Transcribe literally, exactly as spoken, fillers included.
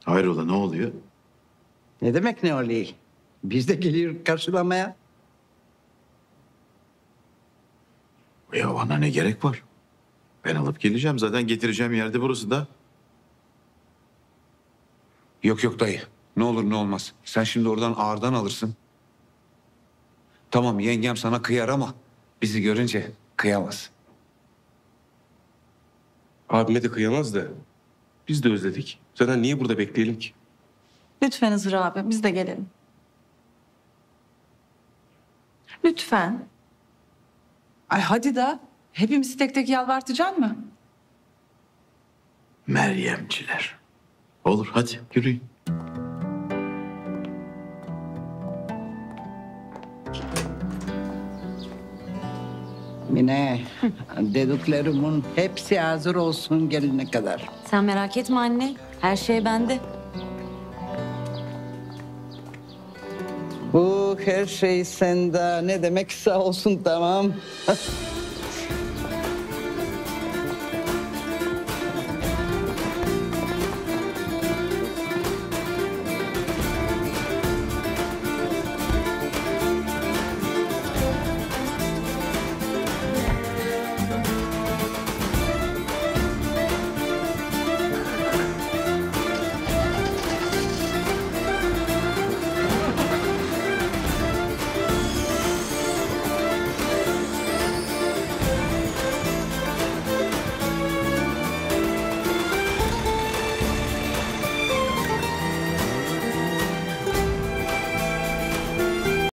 Hayrola ne oluyor? Ne demek ne oluyor? Biz de geliyoruz karşılamaya. Ya bana ne gerek var? Ben alıp geleceğim. Zaten getireceğim yerde burası da. Yok yok dayı. Ne olur ne olmaz. Sen şimdi oradan ağırdan alırsın. Tamam yengem sana kıyar ama bizi görünce kıyamaz. Abime de kıyamaz da biz de özledik. Zaten niye burada bekleyelim ki? Lütfen Hızır abi biz de gelelim. Lütfen. Ay hadi da hepimizi tek tek yalvartacaksın mı? Meryemciler. Olur hadi yürüyün. Mine, dediklerimin hepsi hazır olsun gelene kadar. Sen merak etme anne. Her şey bende. Bu her şey sende ne demek sağ olsun tamam.